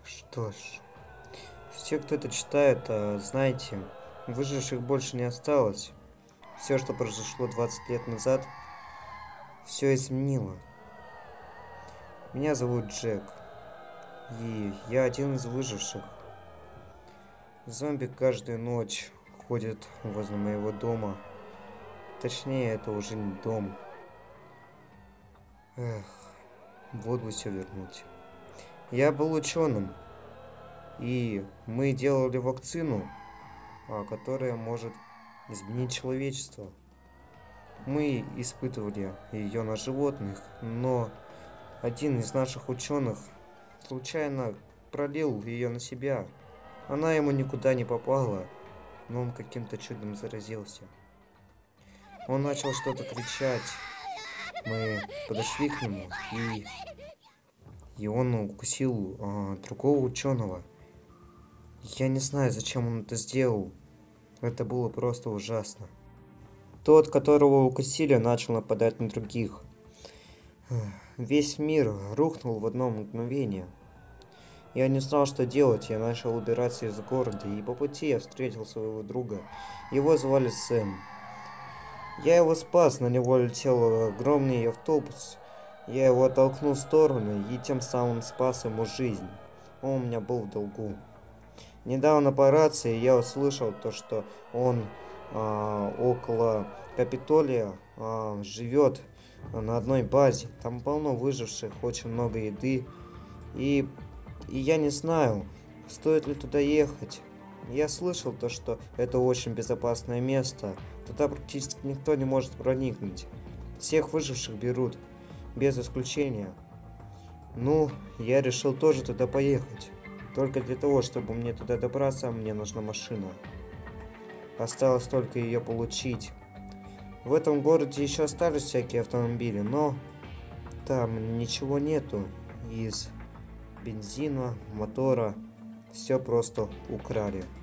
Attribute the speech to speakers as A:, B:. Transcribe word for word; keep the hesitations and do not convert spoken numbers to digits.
A: Что ж, все, кто это читает, а, знаете, выживших больше не осталось. Все, что произошло двадцать лет назад, все изменило. Меня зовут Джек, и я один из выживших. Зомби каждую ночь ходят возле моего дома. Точнее, это уже не дом. Эх, вот бы все вернуть. Я был ученым, и мы делали вакцину, а, которая может изменить человечество. Мы испытывали ее на животных, но один из наших ученых случайно пролил ее на себя. Она ему никуда не попала, но он каким-то чудом заразился. Он начал что-то кричать. Мы подошли к нему, и, и он укусил а, другого ученого. Я не знаю, зачем он это сделал. Это было просто ужасно. Тот, которого укусили, начал нападать на других. Весь мир рухнул в одно мгновение. Я не знал, что делать, я начал убираться из города, и по пути я встретил своего друга. Его звали Сэм. Я его спас, на него летел огромный автобус. Я его оттолкнул в сторону и тем самым спас ему жизнь. Он у меня был в долгу. Недавно по рации я услышал то, что он а, около Капитолия а, живет на одной базе. Там полно выживших, очень много еды. И, и я не знаю, стоит ли туда ехать. Я слышал то, что это очень безопасное место. Туда практически никто не может проникнуть. Всех выживших берут, без исключения. Ну, я решил тоже туда поехать. Только для того, чтобы мне туда добраться, мне нужна машина. Осталось только ее получить. В этом городе еще остались всякие автомобили, но там ничего нету из бензина, мотора. Все просто украли.